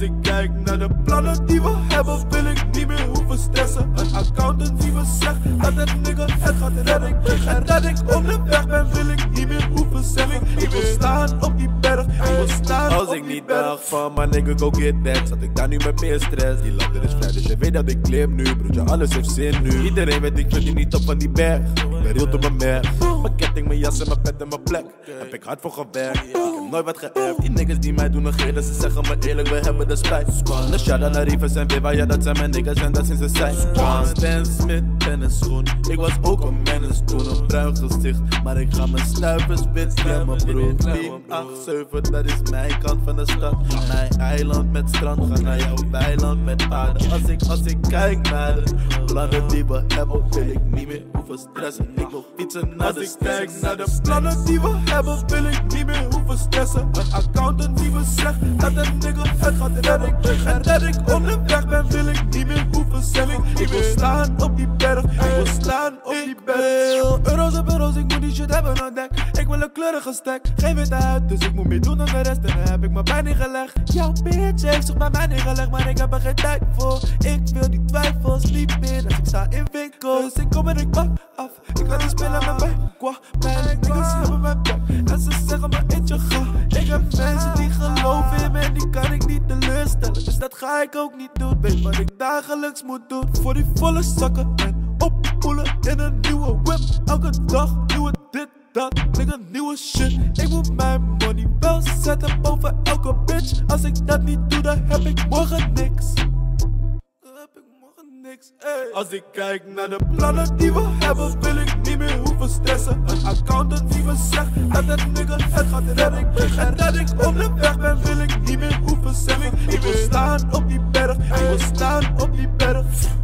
ik kijk naar de plannen die we hebben, wil ik niet meer hoeven stressen. Een accountant die me zegt dat het nigga het gaat redden. En dat ik onderweg ben, wil ik niet meer hoeven zeggen. Ik wil staan op die berg, ik wil staan als op ik die niet berg. dacht van, maar nigga go get that, zat ik daar nu met meer stress. Die ladder is vrij, dus je weet dat ik klim nu. Broertje, alles heeft zin nu. Iedereen weet, ik vind die niet op van die berg. Ik ben real door mijn merk. Mijn ketting, mijn jas en mijn pet en mijn plek. Heb ik hard voor gewerkt, ik heb nooit wat geërfd. Die niggas die mij doen negeren, ze zeggen me eerlijk, we hebben de spijt. De shout-out naar Rivers en Viva, ja dat zijn mijn niggas en dat sinds de zijn. Stan Smith, tennisschoen, ik was ook een menace toen, een bruin gezicht. Maar ik ga mijn snuivers wit stemmen bro. 487, dat is mijn kant van de stad. Mijn eiland met strand, ga naar jouw weiland met paarden. Als ik kijk naar de plannen die we hebben, wil ik niet meer hoeven stressen. Ik wil fietsen naar de stad. Kijk naar de plannen die we hebben, wil ik niet meer hoeven stressen. Een accountant die me zegt dat het nigga het gaat redden. En dat ik onderweg ben, wil ik niet meer hoeven zeggen. Ik wil staan op die berg, ik wil staan op die berg. Euro's op euro's, ik moet die shit hebben aan dek. Ik wil een kleurige stack, geef het uit, dus ik moet meer doen dan de rest. En dan heb ik mijn pijn neergelegd. Jouw bitch heeft zich bij mij neergelegd, maar ik heb er geen tijd voor. Ik wil die twijfels niet meer, dus ik sta in winkels. Ik kom en ik pak af, ik ga niet spelen met mij. Mijn niggas hebben mijn back en ze zeggen me eentje ga. Ik heb mensen die geloven in me en die kan ik niet teleurstellen. Dus dat ga ik ook niet doen, weet wat ik dagelijks moet doen. Voor die volle zakken en oppoelen in een nieuwe whip. Elke dag nieuwe dit, dat, nigga nieuwe shit. Ik moet mijn money wel zetten boven elke bitch. Als ik dat niet doe, dan heb ik morgen niks. Als ik kijk naar de plannen die we hebben, wil ik niet meer hoeven stressen. Een accountant die me zegt dat het nigga het gaat redden. En dat ik onderweg ben, wil ik niet meer hoeven zeggen. Ik wil staan op die berg, ik wil staan op die berg.